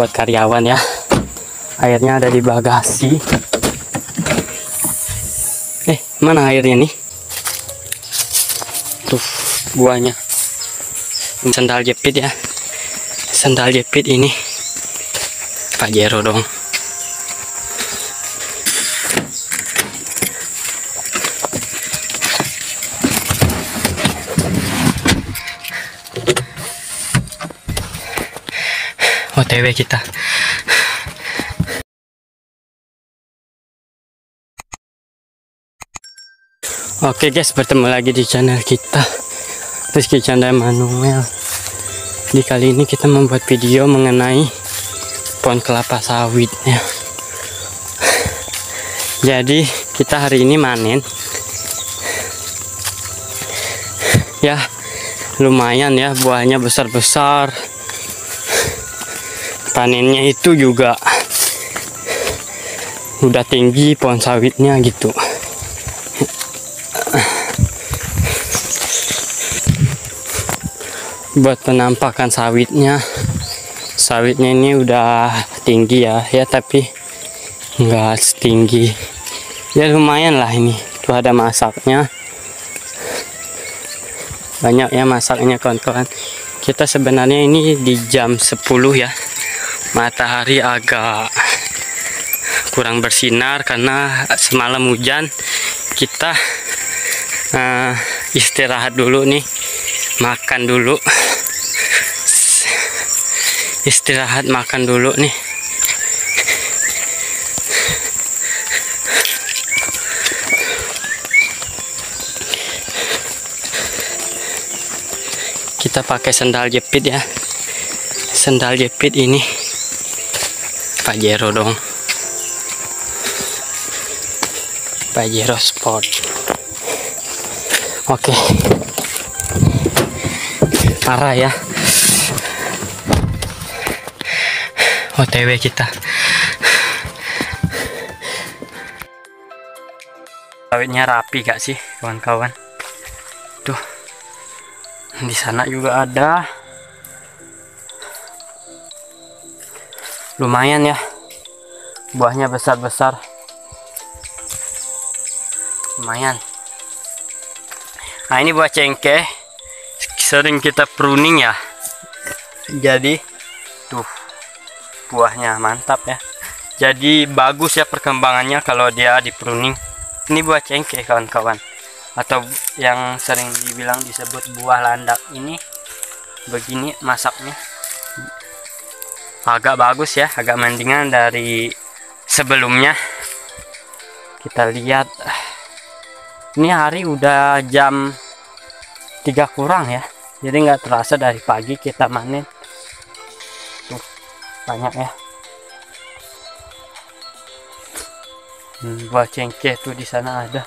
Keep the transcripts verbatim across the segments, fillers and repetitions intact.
buat karyawan ya. Airnya ada di bagasi. Eh, mana airnya nih? Tuh, buahnya. Sendal jepit ya. Sendal jepit ini Pajero dong. O T W kita. Oke guys, bertemu lagi di channel kita, Rizky Chandra Manuel. Di kali ini kita membuat video mengenai pohon kelapa sawit ya. Jadi kita hari ini manen. Ya, lumayan ya, buahnya besar-besar. Panennya itu juga udah tinggi pohon sawitnya gitu. Buat penampakan sawitnya, sawitnya ini udah tinggi ya, ya tapi nggak setinggi. Ya lumayan lah ini. Tuh ada masaknya, banyak ya masaknya kawan-kawan. Kita sebenarnya ini di jam sepuluh ya. Matahari agak kurang bersinar karena semalam hujan. Kita uh, istirahat dulu nih, makan dulu, istirahat makan dulu nih. Kita pakai sendal jepit ya. Sendal jepit ini Pajero dong. Pajero Sport. Oke. Parah ya. O T W kita. Sawitnya rapi gak sih kawan-kawan? Tuh. Di sana juga ada. Lumayan ya. Buahnya besar-besar. Lumayan. Nah, ini buah cengkeh. Sering kita pruning ya. Jadi tuh buahnya mantap ya. Jadi bagus ya perkembangannya kalau dia di pruning. Ini buah cengkeh kawan-kawan, atau yang sering dibilang disebut buah landak. Ini begini masaknya, agak bagus ya, agak mendingan dari sebelumnya. Kita lihat, ini hari udah jam tiga kurang ya, jadi nggak terasa dari pagi kita manen. Tuh banyak ya. hmm, buah cengkeh tuh di sana ada.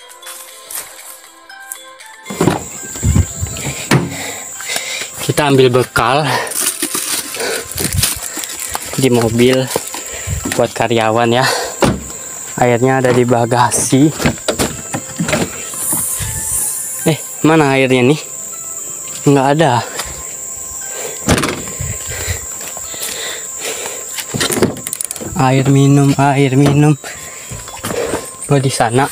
Kita ambil bekal di mobil buat karyawan ya. Airnya ada di bagasi. Eh, mana airnya nih? Nggak ada. Air minum, air minum. Oh, di sana.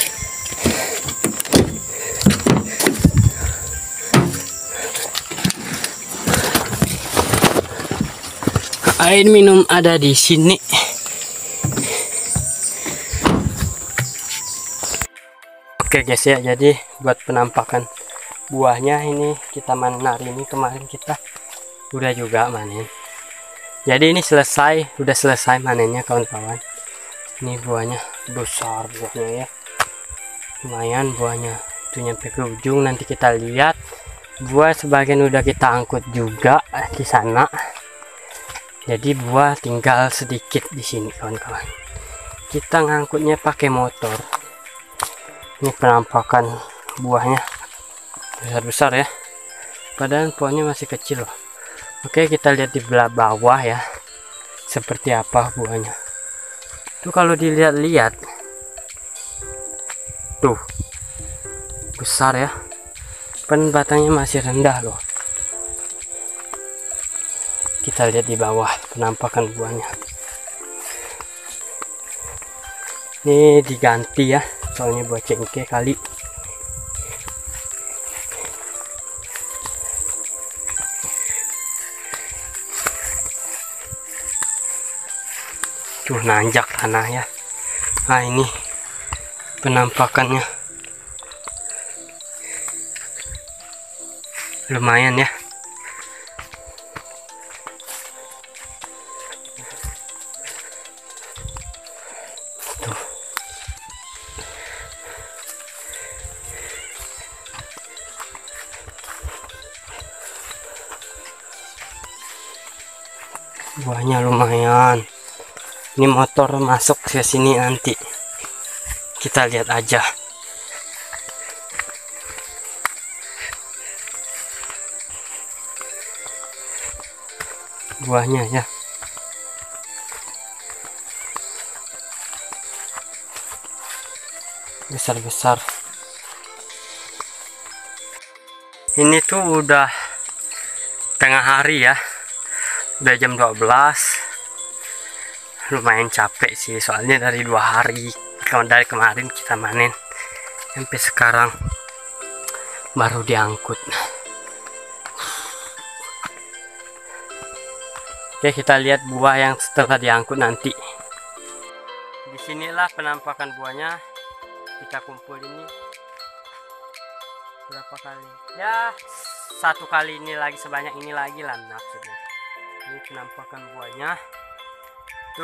Air minum ada di sini. Oke guys ya, jadi buat penampakan buahnya ini kita manen hari ini. Kemarin kita udah juga manen. Jadi ini selesai, udah selesai manennya kawan-kawan. Ini buahnya besar buahnya ya. Lumayan buahnya. Itu nyampe ke ujung, nanti kita lihat. Buah sebagian udah kita angkut juga di sana. Jadi buah tinggal sedikit di sini kawan-kawan. Kita ngangkutnya pakai motor. Ini penampakan buahnya besar-besar ya. Padahal pohonnya masih kecil loh. Oke, kita lihat di belah bawah ya. Seperti apa buahnya. Tuh kalau dilihat-lihat. Tuh. Besar ya. Pen batangnya masih rendah loh. Kita lihat di bawah penampakan buahnya. Ini diganti ya, soalnya buah cengkeh kali. Tuh nanjak tanah ya. Nah ini penampakannya. Lumayan ya. Tuh. Buahnya lumayan. Ini motor masuk ke sini nanti. Kita lihat aja. Buahnya ya. Besar-besar. Ini tuh udah tengah hari ya. Udah jam dua belas. Lumayan capek sih, soalnya dari dua hari kalau dari kemarin kita manen sampai sekarang baru diangkut. Oke, kita lihat buah yang setelah diangkut nanti. Disinilah penampakan buahnya. Kita kumpul ini berapa kali ya, satu kali ini lagi, sebanyak ini lagi lah maksudnya. Ini penampakan buahnya tuh,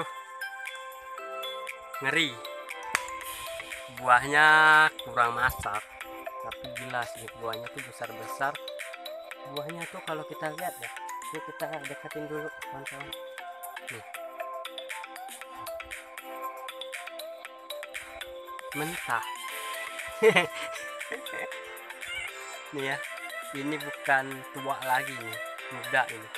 ngeri. Buahnya kurang masak, tapi jelas nih buahnya tuh besar-besar. Buahnya tuh kalau kita lihat ya, yuk kita dekatin dulu kawan-kawan. Nih, mentah. Nih ya, ini bukan tua lagi nih, muda ini.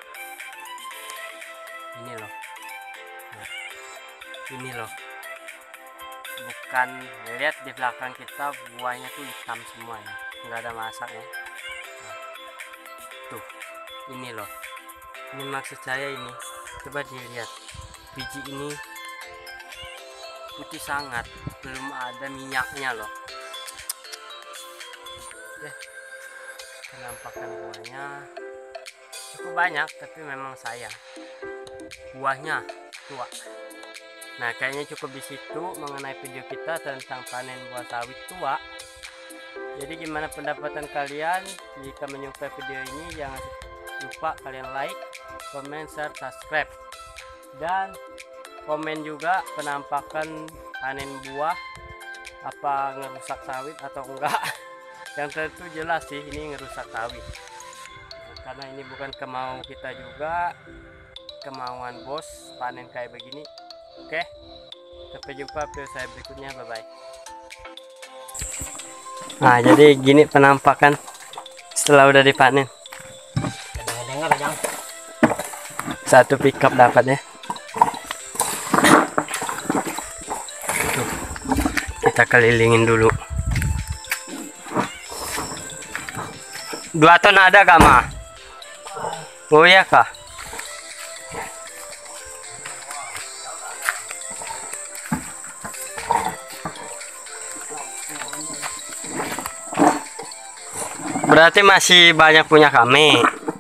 Ini loh. Nah, ini loh. Bukan, lihat di belakang kita buahnya tuh hitam semua ya, nggak ada masak ya. Nah, tuh, ini loh. Ini maksud saya ini. Coba dilihat, biji ini putih sangat, belum ada minyaknya loh. Ya, penampakan buahnya cukup banyak, tapi memang sayang buahnya tua. Nah, kayaknya cukup di situ mengenai video kita tentang panen buah sawit tua. Jadi gimana pendapatan kalian? Jika menyukai video ini, jangan lupa kalian like, comment, share, subscribe, dan komen juga penampakan panen buah, apa ngerusak sawit atau enggak. Yang tentu jelas sih ini ngerusak sawit, karena ini bukan kemauan kita juga, kemauan bos panen kayak begini. Oke, sampai jumpa video saya berikutnya, bye bye. Nah, jadi gini penampakan setelah udah dipanen. Satu pickup dapat ya. Tuh, kita kelilingin dulu. Dua ton ada gak, Ma? Oh iya kah? Berarti masih banyak punya kami.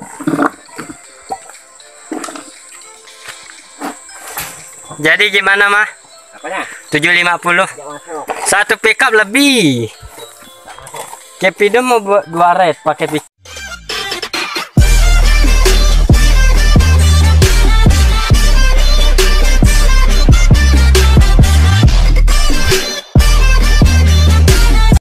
Jadi gimana, Mah? Apanya? tujuh lima puluh. Satu pickup lebih. Kepido mau dua red pakai pickup.